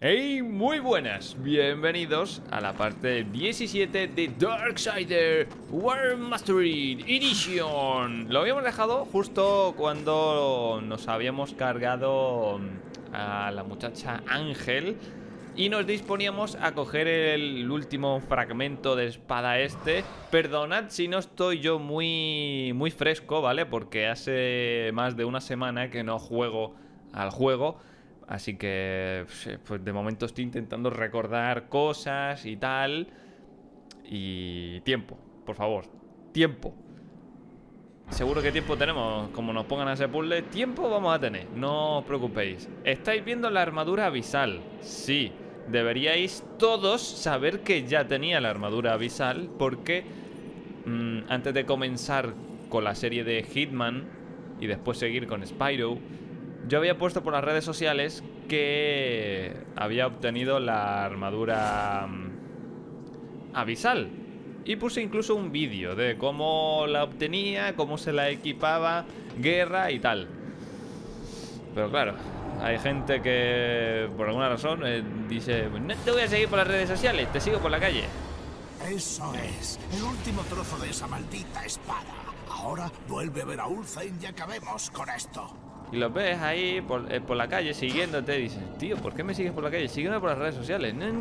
Hey, muy buenas, bienvenidos a la parte 17 de Darksider War Mastery Edition. Lo habíamos dejado justo cuando nos habíamos cargado a la muchacha Ángel y nos disponíamos a coger el último fragmento de espada este. Perdonad si no estoy yo muy fresco, ¿vale? Porque hace más de una semana que no juego al juego. Así que, pues de momento estoy intentando recordar cosas y tal. Y tiempo, por favor, tiempo. Seguro que tiempo tenemos, como nos pongan a ese puzzle, tiempo vamos a tener, no os preocupéis. ¿Estáis viendo la armadura abisal? Sí, deberíais todos saber que ya tenía la armadura abisal, porque antes de comenzar con la serie de Hitman y después seguir con Spyro, yo había puesto por las redes sociales que había obtenido la armadura abisal. Y puse incluso un vídeo de cómo la obtenía, cómo se la equipaba, guerra y tal. Pero claro, hay gente que por alguna razón dice: no te voy a seguir por las redes sociales, te sigo por la calle. Eso es, el último trozo de esa maldita espada. Ahora vuelve a ver a Ulfheim y acabemos con esto. Y los ves ahí por la calle siguiéndote. Y dices: tío, ¿por qué me sigues por la calle? Sígueme por las redes sociales. No.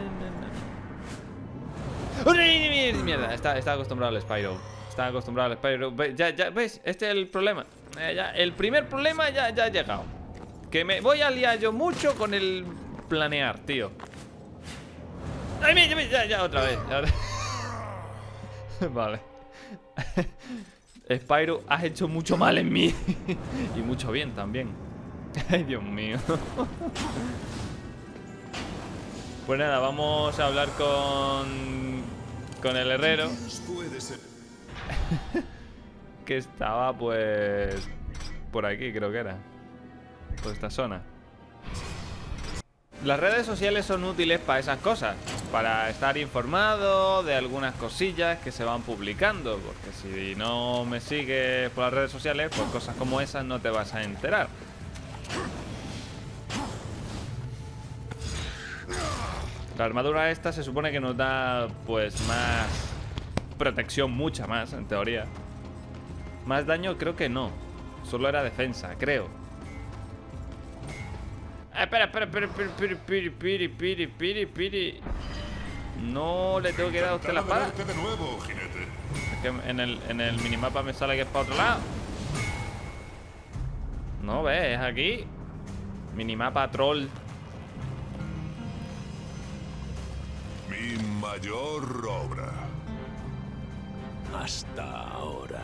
Mierda, está acostumbrado al Spyro. Está acostumbrado al Spyro. Ya, ¿ves? Este es el problema. El primer problema ya ha llegado. Que me voy a liar yo mucho con el planear, tío. ¡Ay, ya, otra vez! Vale. Spyro, has hecho mucho mal en mí. Y mucho bien también. Ay, Dios mío. Pues nada, vamos a hablar con el herrero. Que estaba pues por aquí, creo que era. Por esta zona. Las redes sociales son útiles para esas cosas, para estar informado de algunas cosillas que se van publicando, porque si no me sigues por las redes sociales, pues cosas como esas no te vas a enterar. La armadura esta se supone que nos da pues más protección, mucha más en teoría. Más daño creo que no, solo era defensa, creo. Espera. Piri. No le tengo que dar a usted la espada. De nuevo, jinete. Es que en el minimapa me sale que es para otro lado. No, ves, es aquí. Minimapa troll. Mi mayor obra. Hasta ahora.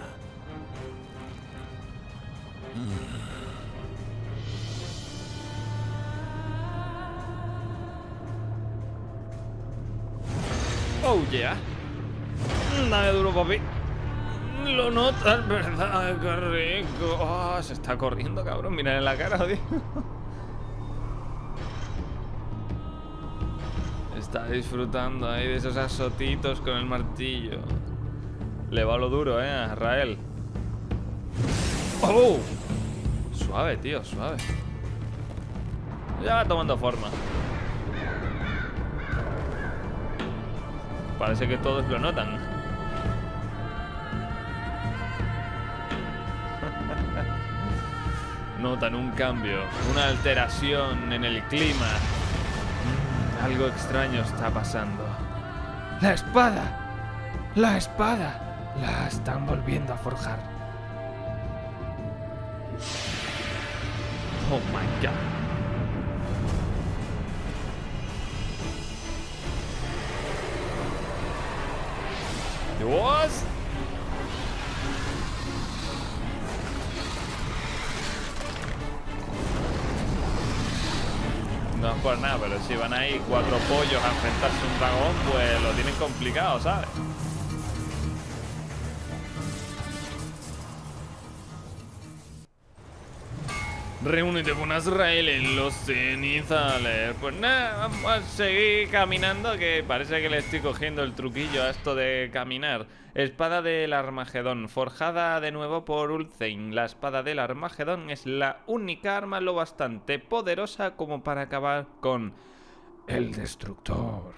Oh, yeah. Dame duro, papi. Lo notas, ¿verdad? Qué rico. Oh, se está corriendo, cabrón. Mira en la cara, tío. Está disfrutando ahí de esos azotitos con el martillo. Le va lo duro, a Rael. ¡Oh! Suave, tío, suave. Ya va tomando forma. Parece que todos lo notan. Notan un cambio, una alteración en el clima. Algo extraño está pasando. ¡La espada! ¡La espada! La están volviendo a forjar. Oh my god. Dios. No es por nada, pero si van ahí 4 pollos a enfrentarse a un dragón, pues lo tienen complicado, ¿sabes? Reúnete con Azrael en los cenizales. Pues nada, vamos a seguir caminando, que parece que le estoy cogiendo el truquillo a esto de caminar. Espada del Armagedón, forjada de nuevo por Ulfheim. La espada del Armagedón es la única arma lo bastante poderosa como para acabar con El destructor.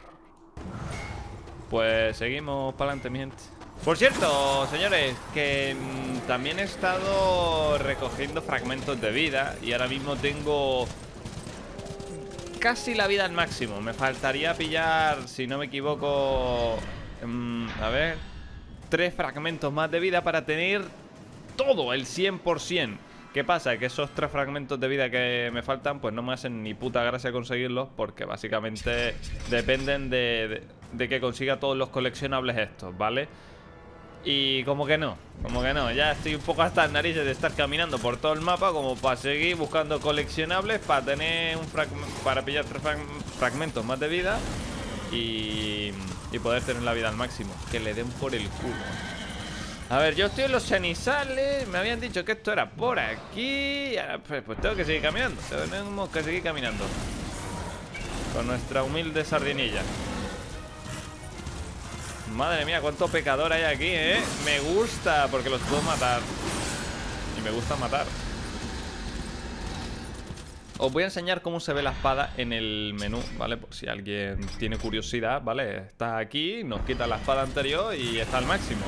Pues seguimos para adelante, mi gente. Por cierto, señores, que también he estado recogiendo fragmentos de vida. Y ahora mismo tengo casi la vida al máximo. Me faltaría pillar, si no me equivoco, a ver, 3 fragmentos más de vida para tener todo, el 100%. ¿Qué pasa? Que esos 3 fragmentos de vida que me faltan, pues no me hacen ni puta gracia conseguirlos, porque básicamente dependen de que consiga todos los coleccionables estos, ¿vale? Y como que no, ya estoy un poco hasta las narices de estar caminando por todo el mapa como para seguir buscando coleccionables para tener para pillar 3 fragmentos más de vida y poder tener la vida al máximo. Que le den por el culo. A ver, yo estoy en los cenizales. Me habían dicho que esto era por aquí. Ahora, pues tengo que seguir caminando. Tenemos que seguir caminando con nuestra humilde sardinilla. Madre mía, cuánto pecador hay aquí, ¿eh? Me gusta, porque los puedo matar. Y me gusta matar. Os voy a enseñar cómo se ve la espada en el menú, ¿vale? Por si alguien tiene curiosidad, ¿vale? Está aquí, nos quita la espada anterior y está al máximo.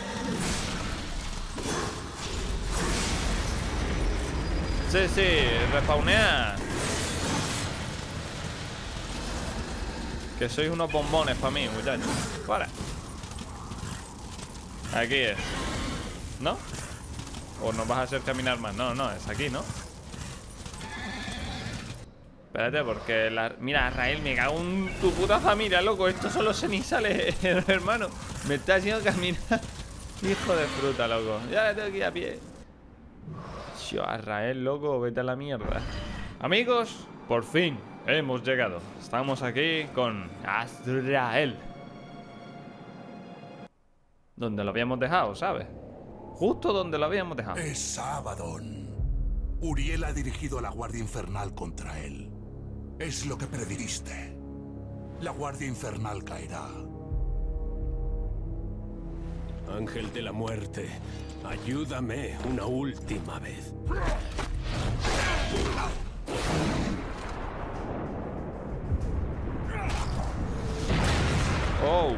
Sí, respawnea. Que sois unos bombones para mí, muchachos. Para. Aquí es. ¿No? ¿O nos vas a hacer caminar más? No, es aquí, ¿no? Espérate, porque mira, Rael, me cago en tu puta familia, loco. Estos son los cenizales, hermano. Me está haciendo caminar. Hijo de fruta, loco. Ya tengo que ir a pie. Yo, Rael, loco, vete a la mierda. Amigos, por fin hemos llegado. Estamos aquí con Azrael. Donde lo habíamos dejado, ¿sabes? Justo donde lo habíamos dejado. Es Abaddon. Uriel ha dirigido a la Guardia Infernal contra él. Es lo que predijiste. La Guardia Infernal caerá. Ángel de la muerte, ayúdame una última vez. Oh.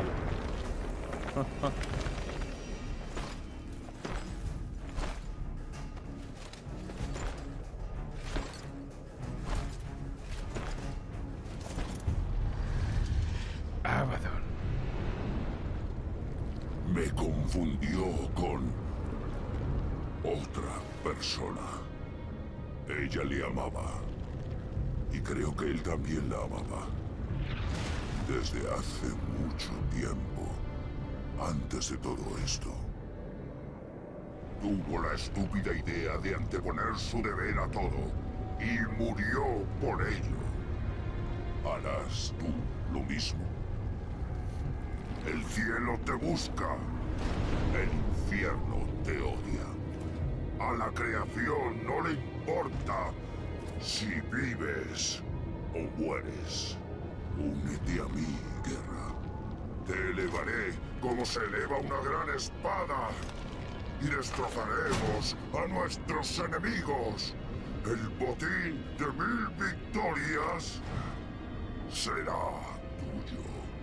Abaddon. Me confundió con otra persona. Ella le amaba. Y creo que él también la amaba. Desde hace mucho tiempo. Antes de todo esto. Tuvo la estúpida idea de anteponer su deber a todo. Y murió por ello. ¿Harás tú lo mismo? El cielo te busca. El infierno te odia. A la creación no le importa si vives o mueres. Únete a mí, guerra. Te elevaré como se eleva una gran espada. Y destrozaremos a nuestros enemigos. El botín de 1000 victorias será tuyo.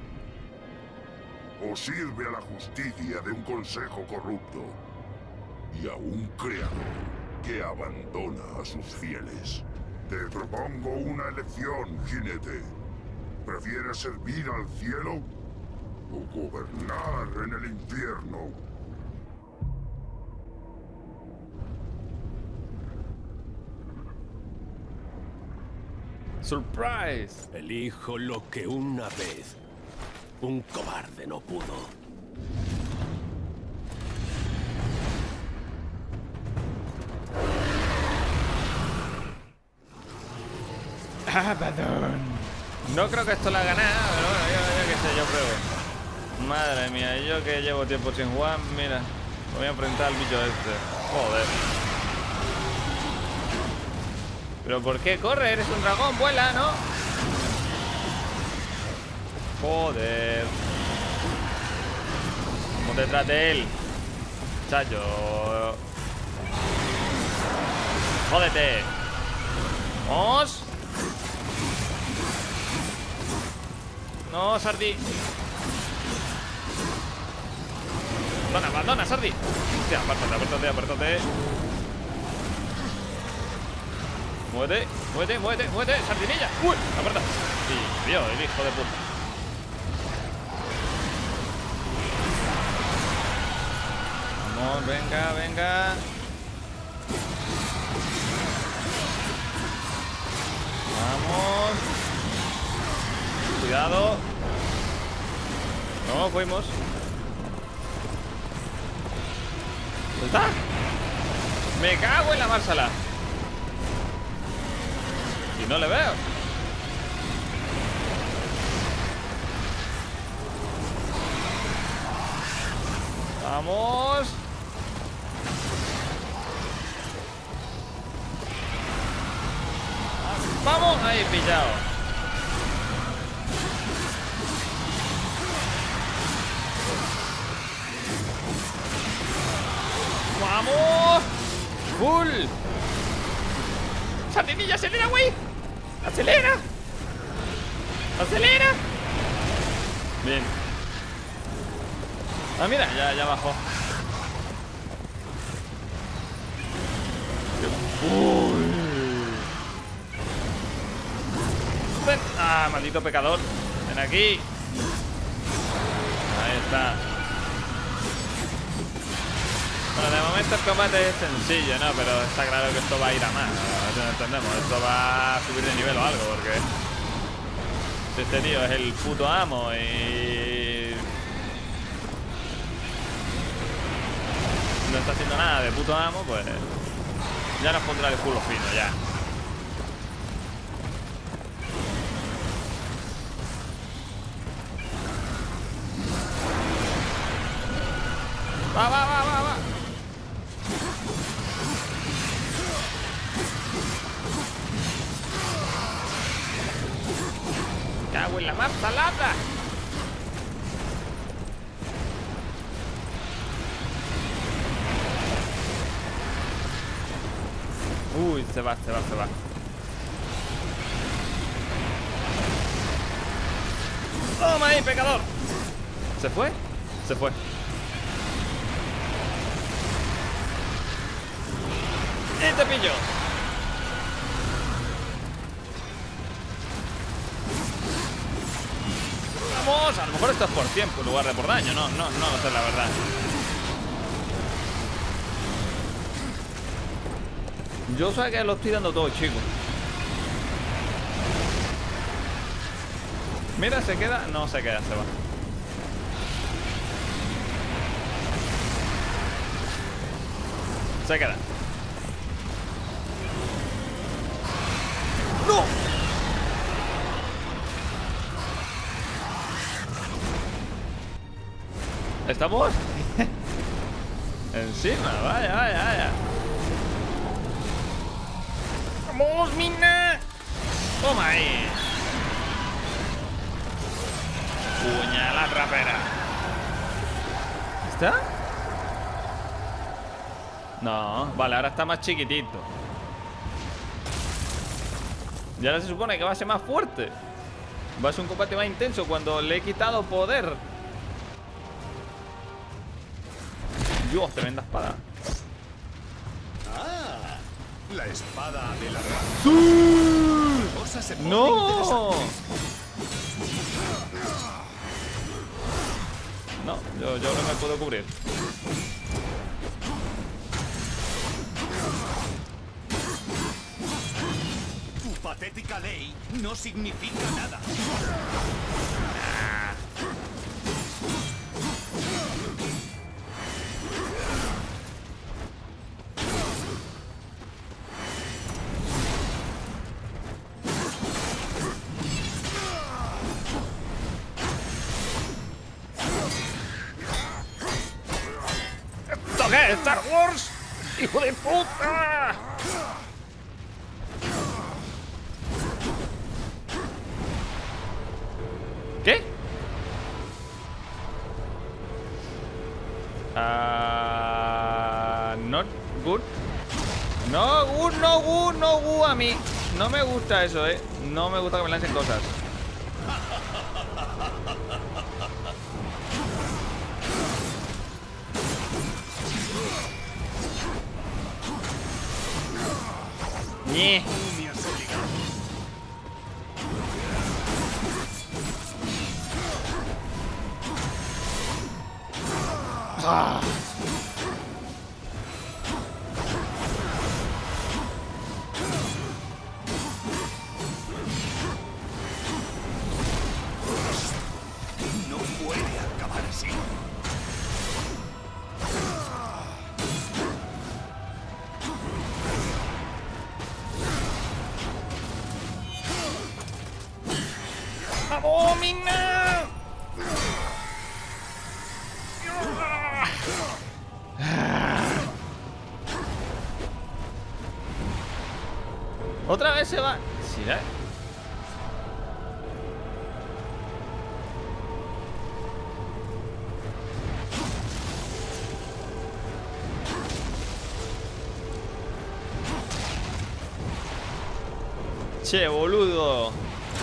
O sirve a la justicia de un consejo corrupto y a un creador que abandona a sus fieles. Te propongo una elección, jinete. ¿Prefieres servir al cielo o gobernar en el infierno? ¡Surprise! Elijo lo que una vez un cobarde no pudo. Abaddon. No creo que esto la gane, pero bueno, yo qué sé, yo pruebo. Madre mía, yo que llevo tiempo sin jugar, mira, me voy a enfrentar al bicho este. Joder. ¿Pero por qué corre? Eres un dragón, vuela, ¿no? Joder. Vamos detrás de él. Chacho. Jódete. Vamos. No, Sardi. Abandona, Sardi. Hostia, apártate. Muévete, Sardinilla. Uy, aparta. Sí, Dios, el hijo de puta. Vamos, venga. Vamos. Cuidado. No, fuimos. ¿Dónde está? Me cago en la Marsala. Y no le veo. Vamos. Vamos, ahí pillado. Vamos. Full. Sardinilla, acelera, güey. Acelera. Bien. Ah, mira, ya bajó. Uy. Ven. Ah, maldito pecador. Ven aquí. Ahí está. Bueno, de momento el combate es sencillo, ¿no? Pero está claro que esto va a ir a más. No entendemos. Esto va a subir de nivel o algo, porque si este tío es el puto amo y no está haciendo nada de puto amo, pues ya nos pondrá el culo fino, ya. Va. Cago en la Marsalata. Uy, se va. Toma ahí, pecador. ¿Se fue? Se fue. Y te pillo. Vamos, a lo mejor esto es por tiempo en lugar de por daño. No sé la verdad. Yo sé que lo estoy dando todo, chicos. Mira, se queda. No se queda, se va. Se queda. ¡No! ¿Estamos? Encima, vaya. ¡Vamos, mina! ¡Toma ahí! ¡Puñalada rapera! ¿Está? No, vale, ahora está más chiquitito. Y ahora se supone que va a ser más fuerte. Va a ser un combate más intenso cuando le he quitado poder. Dios, tremenda espada. Ah, la espada de la rama. ¡Sí! Cosa se pone ¡No! interesante. No, yo no me puedo cubrir. Tu patética ley no significa nada. ¿Esto qué es? ¡Star Wars! ¡Hijo de puta! ¿Qué? Not good. No good a mí. No me gusta eso, No me gusta que me lancen cosas. ¡Nie! ¡Ah! No puede acabar así. ¡Abomina! Otra vez se va. ¿Sí, eh? Che, boludo.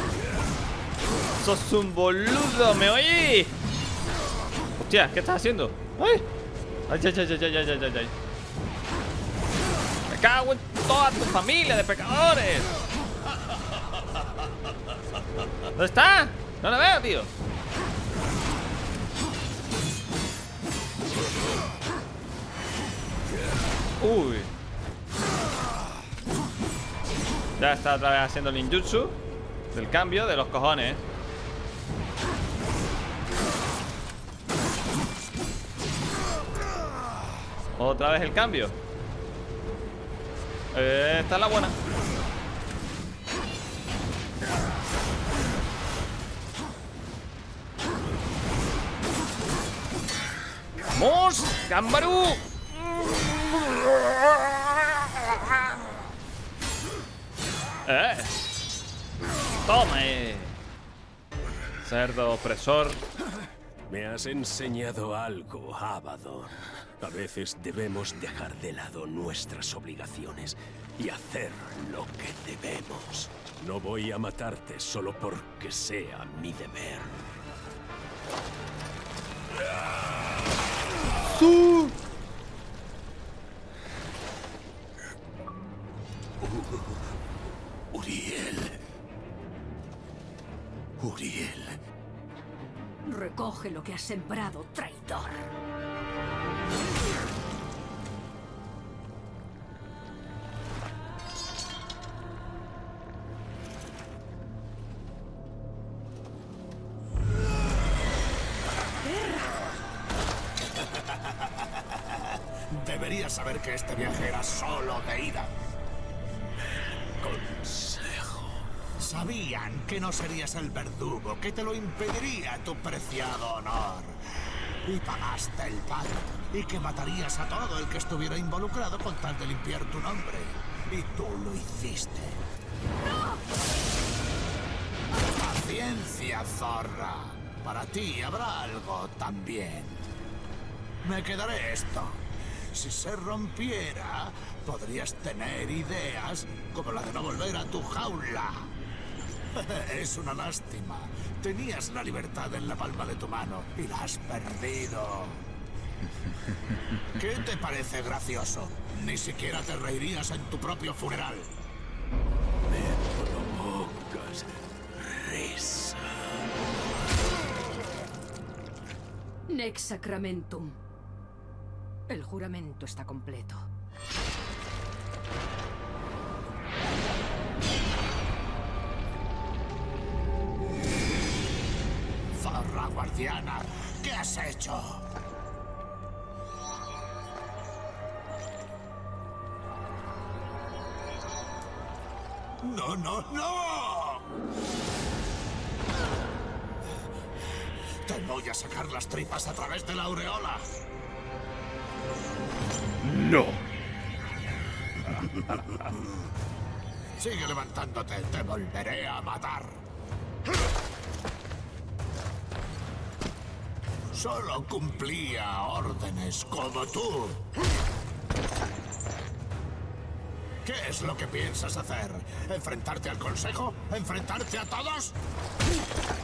Sos un boludo, ¿me oí? Hostia, ¿qué estás haciendo? ¡Ay! ¡Ay, ay, ay, ay, ay, ay, ay, ay! ¡Me cago en toda tu familia de pecadores! ¿Dónde está? No la veo, tío. Uy. Ya está otra vez haciendo el ninjutsu del cambio de los cojones. Otra vez el cambio. Esta es la buena. ¡Vamos! ¡Gambaru! Toma, cerdo opresor. Me has enseñado algo, Abaddon. A veces debemos dejar de lado nuestras obligaciones y hacer lo que debemos. No voy a matarte solo porque sea mi deber. Uriel. Recoge lo que has sembrado, traidor. Deberías saber que este viaje era solo de ida. Consejo. Sabían que no serías el verdugo que te lo impediría tu preciado honor. Y pagaste el pago. Y que matarías a todo el que estuviera involucrado con tal de limpiar tu nombre. Y tú lo hiciste. ¡No! Paciencia, zorra. Para ti habrá algo también. Me quedaré esto. Si se rompiera, podrías tener ideas como la de no volver a tu jaula. Es una lástima. Tenías la libertad en la palma de tu mano y la has perdido. ¿Qué te parece gracioso? Ni siquiera te reirías en tu propio funeral. Me provocas risa. Nex Sacramentum. El juramento está completo. Zorra guardiana, ¿qué has hecho? ¡No, no, no! Te voy a sacar las tripas a través de la aureola. No. Sigue levantándote, te volveré a matar. Solo cumplía órdenes como tú. ¿Qué es lo que piensas hacer? ¿Enfrentarte al consejo? ¿Enfrentarte a todos?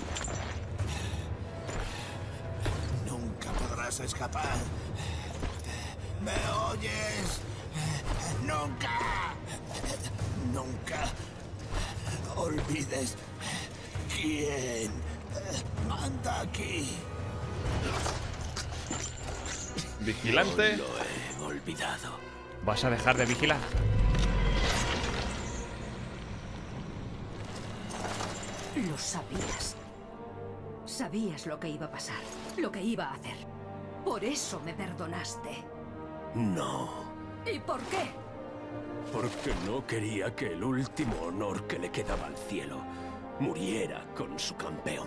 vas a escapar. ¿Me oyes? Nunca. Nunca olvides quién manda aquí. Vigilante. No lo he olvidado. ¿Vas a dejar de vigilar? Lo sabías. Sabías lo que iba a pasar, lo que iba a hacer. Por eso me perdonaste. No, ¿Y por qué? porque no quería que el último honor que le quedaba al cielo muriera con su campeón.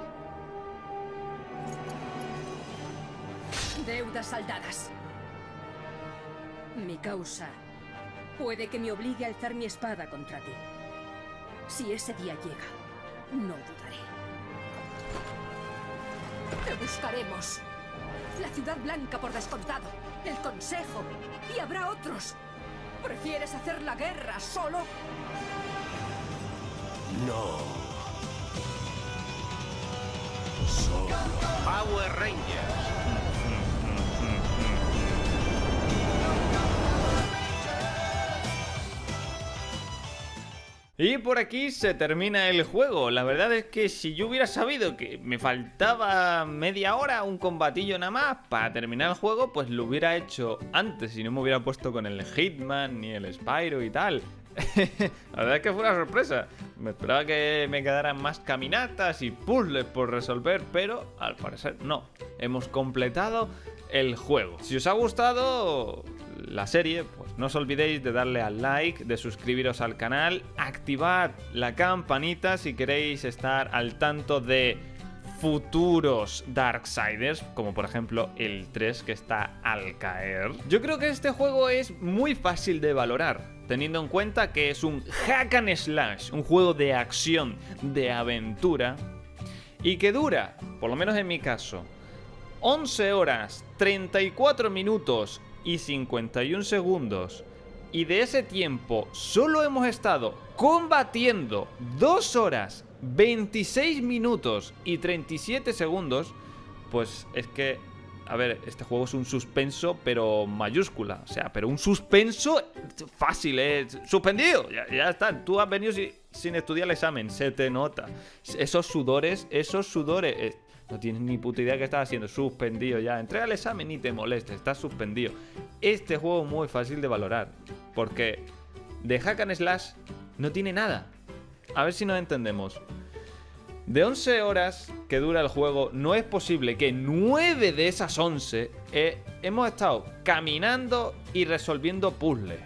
Deudas saldadas. Mi causa puede que me obligue a alzar mi espada contra ti. Si ese día llega, no dudaré. Te buscaremos. La Ciudad Blanca por descontado. El Consejo. Y habrá otros. ¿Prefieres hacer la guerra solo? No. Solo. Power Rangers. Y por aquí se termina el juego. La verdad es que si yo hubiera sabido que me faltaba media hora, un combatillo nada más para terminar el juego, pues lo hubiera hecho antes y no me hubiera puesto con el Hitman ni el Spyro y tal. La verdad es que fue una sorpresa. Me esperaba que me quedaran más caminatas y puzzles por resolver, pero al parecer no. Hemos completado el juego. Si os ha gustado la serie, pues no os olvidéis de darle al like, de suscribiros al canal, activad la campanita si queréis estar al tanto de futuros Darksiders, como por ejemplo el 3 que está al caer. Yo creo que este juego es muy fácil de valorar, teniendo en cuenta que es un hack and slash, un juego de acción, de aventura, y que dura, por lo menos en mi caso, 11 horas, 34 minutos y 51 segundos. Y de ese tiempo solo hemos estado combatiendo 2 horas, 26 minutos y 37 segundos. Pues es que, a ver, este juego es un suspenso pero mayúscula. O sea, pero un suspenso fácil, suspendido, ya está. Tú has venido sin estudiar el examen, se te nota. Esos sudores, no tienes ni puta idea que estás haciendo. Suspendido ya. Entrega el examen y te molestes. Estás suspendido. Este juego es muy fácil de valorar. Porque de hack and slash no tiene nada. A ver si nos entendemos. De 11 horas que dura el juego, no es posible que 9 de esas 11 hemos estado caminando y resolviendo puzzles.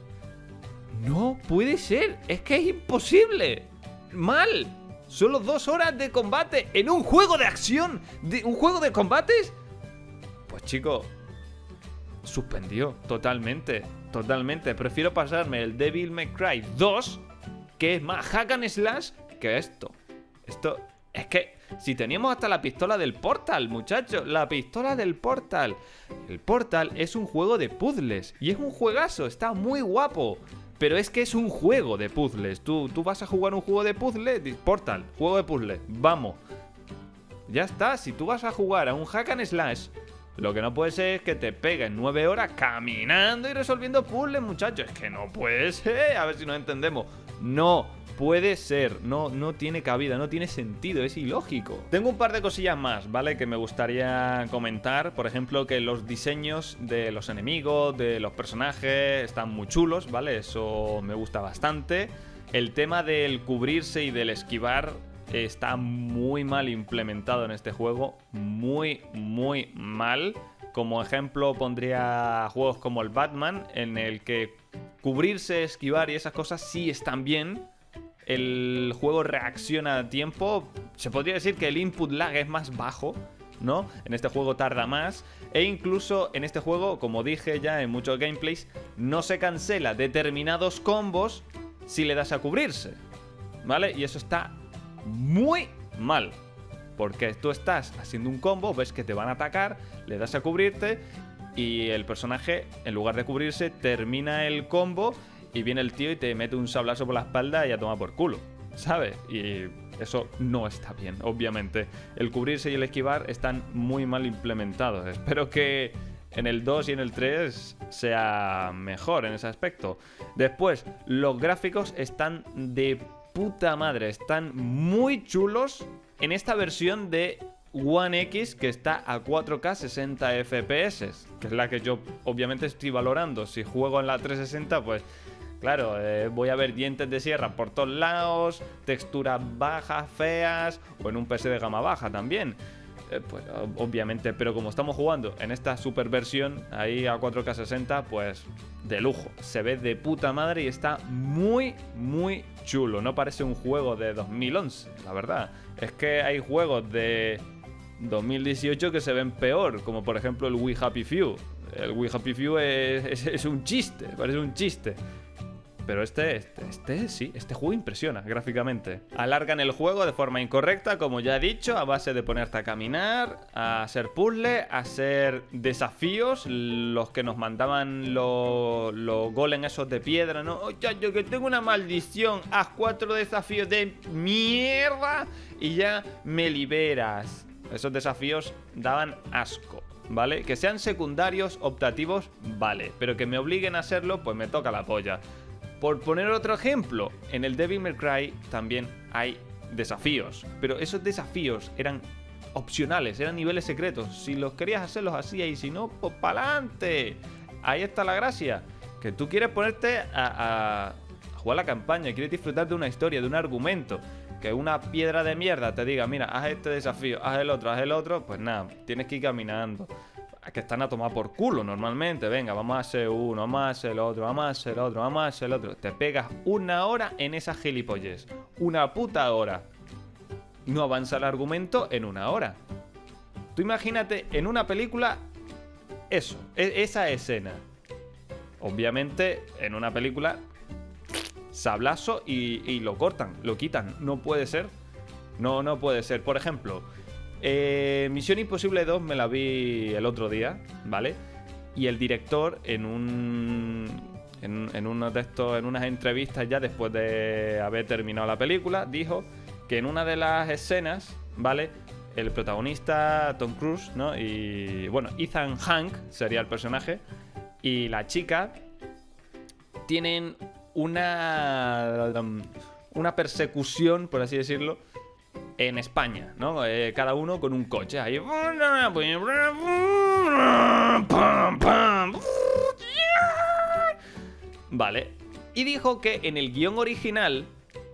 No puede ser. Es que es imposible. Mal. Solo 2 horas de combate en un juego de acción, un juego de combates. Pues chico, suspendió totalmente. Prefiero pasarme el Devil May Cry 2, que es más hack and slash, que esto. Esto es que si teníamos hasta la pistola del Portal, muchachos, la pistola del Portal. El Portal es un juego de puzzles y es un juegazo, está muy guapo. Pero es que es un juego de puzzles. Tú vas a jugar un juego de puzzles, Portal, juego de puzzles, vamos. Ya está, si tú vas a jugar a un hack and slash, lo que no puede ser es que te pegues 9 horas caminando y resolviendo puzzles, muchachos. Es que no puede ser, a ver si nos entendemos. No puede ser, no tiene cabida, no tiene sentido, es ilógico. Tengo un par de cosillas más, ¿vale? Que me gustaría comentar. Por ejemplo, que los diseños de los enemigos, de los personajes, están muy chulos, ¿vale? Eso me gusta bastante. El tema del cubrirse y del esquivar está muy mal implementado en este juego. Muy mal. Como ejemplo pondría juegos como el Batman, en el que cubrirse, esquivar y esas cosas sí están bien. El juego reacciona a tiempo. Se podría decir que el input lag es más bajo, ¿no? En este juego tarda más. E incluso en este juego, como dije ya en muchos gameplays, no se cancela determinados combos si le das a cubrirse, ¿vale? Y eso está muy mal, porque tú estás haciendo un combo, ves que te van a atacar, le das a cubrirte y el personaje, en lugar de cubrirse, termina el combo y viene el tío y te mete un sablazo por la espalda y a tomar por culo, ¿sabes? Y Eso no está bien, obviamente. El cubrirse y el esquivar están muy mal implementados. Espero que en el 2 y en el 3 sea mejor en ese aspecto. Después, los gráficos están de puta madre. Están muy chulos en esta versión de One X que está a 4K 60 FPS, que es la que yo obviamente estoy valorando. Si juego en la 360, pues claro, voy a ver dientes de sierra por todos lados, texturas bajas, feas, o en un PC de gama baja también. Pues obviamente, pero como estamos jugando en esta super versión ahí a 4K 60, pues de lujo. Se ve de puta madre y está muy, muy chulo. No parece un juego de 2011, la verdad. Es que hay juegos de 2018 que se ven peor, como por ejemplo el We Happy Few. El We Happy Few es un chiste, parece un chiste. Pero este juego impresiona gráficamente. Alargan el juego de forma incorrecta, como ya he dicho, a base de ponerte a caminar, a hacer puzzles, a hacer desafíos, los que nos mandaban los golems esos de piedra, ¿no? Oye, yo que tengo una maldición, haz 4 desafíos de mierda y ya me liberas. Esos desafíos daban asco, ¿vale? Que sean secundarios, optativos, vale, pero que me obliguen a hacerlo, pues me toca la polla. Por poner otro ejemplo, en el Devil May Cry también hay desafíos, pero esos desafíos eran opcionales, eran niveles secretos. Si los querías hacer, los hacías, y si no, pues pa'lante. Ahí está la gracia, que tú quieres ponerte a jugar la campaña, quieres disfrutar de una historia, de un argumento. Que una piedra de mierda te diga, mira, haz este desafío, haz el otro, pues nada, tienes que ir caminando. Que están a tomar por culo normalmente. Venga, vamos a hacer uno, vamos a hacer el otro, vamos a hacer el otro, vamos a hacer el otro. Te pegas una hora en esa gilipollez. Una puta hora. No avanza el argumento en una hora. Tú imagínate en una película eso, esa escena. Obviamente en una película sablazo y lo cortan, lo quitan. No puede ser. No puede ser. Por ejemplo, Misión Imposible 2 me la vi el otro día, ¿vale? Y el director en uno de estos, en unas entrevistas ya después de haber terminado la película, dijo que en una de las escenas, ¿vale? El protagonista, Tom Cruise, ¿no? Y bueno, Ethan Hawke sería el personaje, y la chica tienen una persecución, por así decirlo, en España, ¿no? Cada uno con un coche ahí. Vale. Y dijo que en el guión original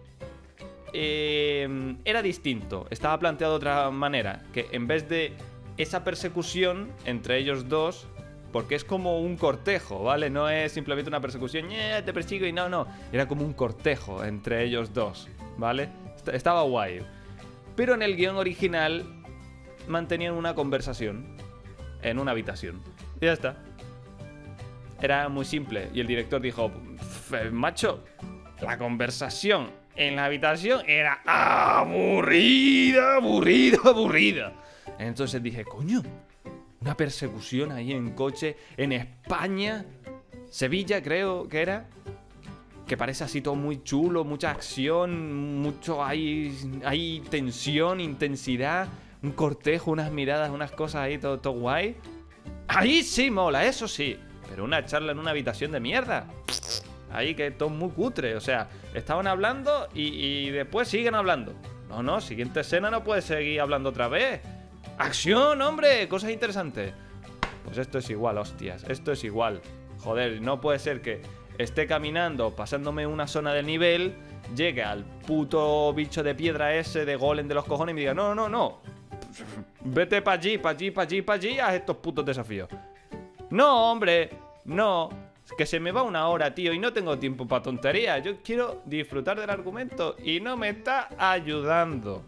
era distinto. Estaba planteado de otra manera. Que en vez de esa persecución entre ellos dos, porque es como un cortejo, ¿vale? No es simplemente una persecución, te persigo y no. Era como un cortejo entre ellos dos, ¿vale? Estaba guay. Pero en el guión original mantenían una conversación en una habitación. Y ya está. Era muy simple. Y el director dijo, macho, la conversación en la habitación era aburrida. Entonces dije, coño, una persecución ahí en coche en España, Sevilla creo que era, que parece así todo muy chulo, mucha acción, mucho hay tensión, intensidad, un cortejo, unas miradas, unas cosas ahí, todo guay. Ahí sí mola, eso sí. Pero una charla en una habitación de mierda, ahí que todo muy cutre. O sea, estaban hablando y después siguen hablando. No, siguiente escena no puedes seguir hablando otra vez. ¡Acción, hombre! Cosas interesantes. Pues esto es igual, hostias, esto es igual. Joder, no puede ser que esté caminando, pasándome una zona del nivel, llegue al puto bicho de piedra ese de golem de los cojones y me diga, no. Vete pa' allí, haz estos putos desafíos. No, hombre, no. Que se me va una hora, tío, y no tengo tiempo para tonterías. Yo quiero disfrutar del argumento y no me está ayudando.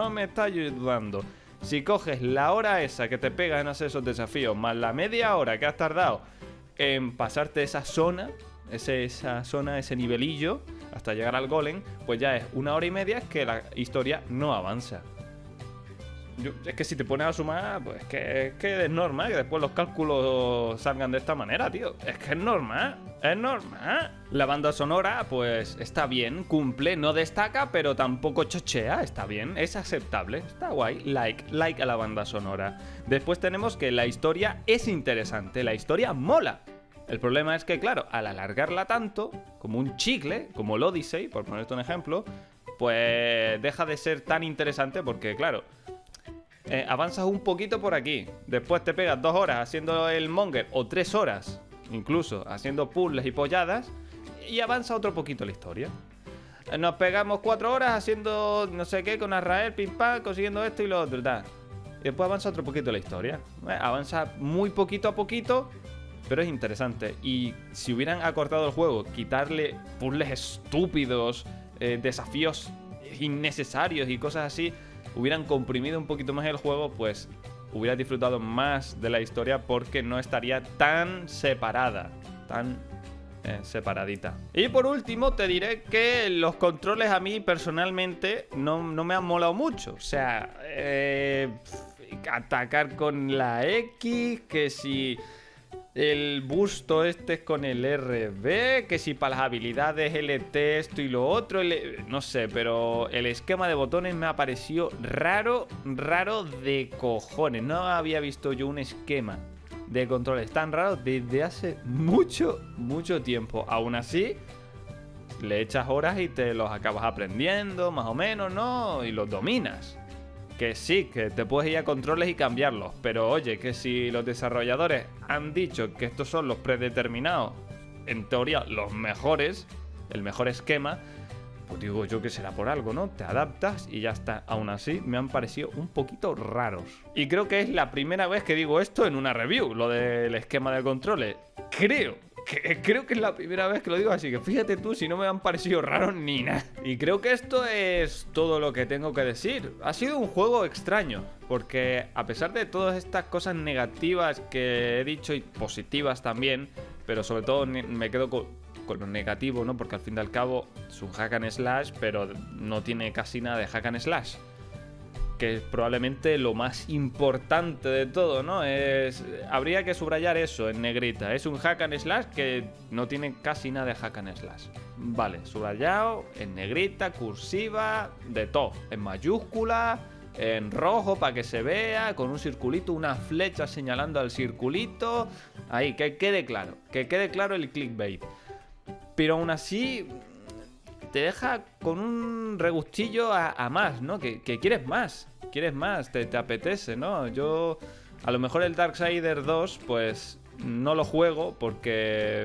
Si coges la hora esa que te pegas en hacer esos desafíos, más la media hora que has tardado en pasarte esa zona, ese nivelillo, hasta llegar al golem, pues ya es 1 hora y media que la historia no avanza. Es que si te pones a sumar, pues es que es normal que después los cálculos salgan de esta manera, tío. Es que es normal. Es normal. La banda sonora, pues, está bien, cumple, no destaca, pero tampoco chochea, está bien, es aceptable, está guay, like a la banda sonora. Después tenemos que la historia es interesante, la historia mola. El problema es que, claro, al alargarla tanto, como un chicle, como el Odyssey, por ponerte un ejemplo, pues deja de ser tan interesante porque, claro, avanzas un poquito por aquí, después te pegas 2 horas haciendo el monger, o 3 horas, incluso, haciendo puzzles y polladas, y avanza otro poquito la historia. Nos pegamos 4 horas haciendo no sé qué con Azrael, pim pam, consiguiendo esto y lo otro, tal. Y después avanza otro poquito la historia. Avanza muy poquito a poquito, pero es interesante. Y si hubieran acortado el juego, quitarle puzzles estúpidos, desafíos innecesarios y cosas así, hubieran comprimido un poquito más el juego, pues hubiera disfrutado más de la historia porque no estaría tan separada, tan separadita. Y por último te diré que los controles a mí personalmente no me han molado mucho. O sea, atacar con la X, que si el busto este es con el RB, que si para las habilidades LT esto y lo otro, no sé, pero el esquema de botones me ha parecido raro de cojones. No había visto yo un esquema de controles tan raro desde hace mucho tiempo. Aún así, le echas horas y te los acabas aprendiendo, más o menos, ¿no? Y los dominas. Que sí, que te puedes ir a controles y cambiarlos, pero oye, que si los desarrolladores han dicho que estos son los predeterminados, en teoría los mejores, el mejor esquema, pues digo yo que será por algo, ¿no? Te adaptas y ya está. Aún así, me han parecido un poquito raros. Y creo que es la primera vez que digo esto en una review, lo del esquema de controles. Creo que es la primera vez que lo digo, así que fíjate tú si no me han parecido raros ni nada. Y creo que esto es todo lo que tengo que decir. Ha sido un juego extraño, porque a pesar de todas estas cosas negativas que he dicho y positivas también, pero sobre todo me quedo con lo negativo, ¿no? Porque al fin y al cabo es un hack and slash, pero no tiene casi nada de hack and slash, que es probablemente lo más importante de todo, ¿no? Habría que subrayar eso en negrita. Es un hack and slash que no tiene casi nada de hack and slash. Vale, subrayado, en negrita, cursiva, de todo. En mayúscula, en rojo para que se vea, con un circulito, una flecha señalando al circulito. Ahí, que quede claro el clickbait. Pero aún así te deja con un regustillo a más, ¿no? Que quieres más. Quieres más, te apetece, ¿no? Yo, a lo mejor el Darksiders 2, pues no lo juego porque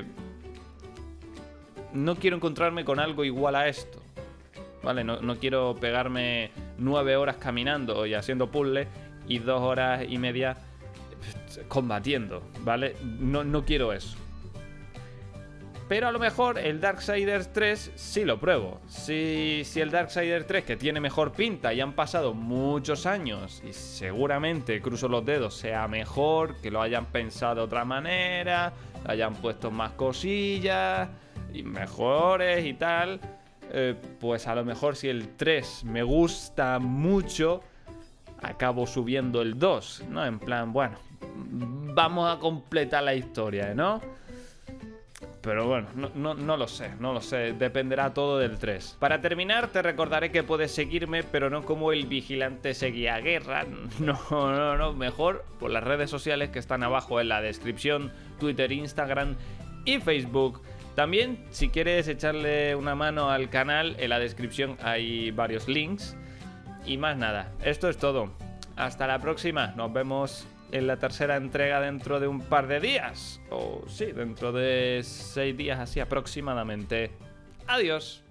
no quiero encontrarme con algo igual a esto, ¿vale? No quiero pegarme 9 horas caminando y haciendo puzzles y 2 horas y media combatiendo, ¿vale? No quiero eso. Pero a lo mejor el Darksiders 3 sí lo pruebo. Si el Darksiders 3, que tiene mejor pinta y han pasado muchos años y seguramente, cruzo los dedos, sea mejor, que lo hayan pensado de otra manera, hayan puesto más cosillas y mejores y tal, pues a lo mejor si el 3 me gusta mucho, acabo subiendo el 2, ¿no? En plan, bueno, vamos a completar la historia, ¿no? Pero bueno, no lo sé, dependerá todo del 3. Para terminar, te recordaré que puedes seguirme, pero no como el vigilante seguía a guerra. No, mejor por las redes sociales que están abajo en la descripción, Twitter, Instagram y Facebook. También, si quieres echarle una mano al canal, en la descripción hay varios links. Y más nada, esto es todo. Hasta la próxima, nos vemos en la tercera entrega dentro de un par de días. O sí, dentro de 6 días así aproximadamente. Adiós.